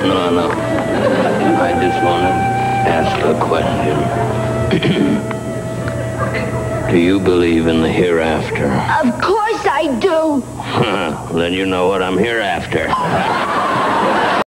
No. I just want to ask a question. Do you believe in the hereafter? Of course I do. Then you know what I'm here after.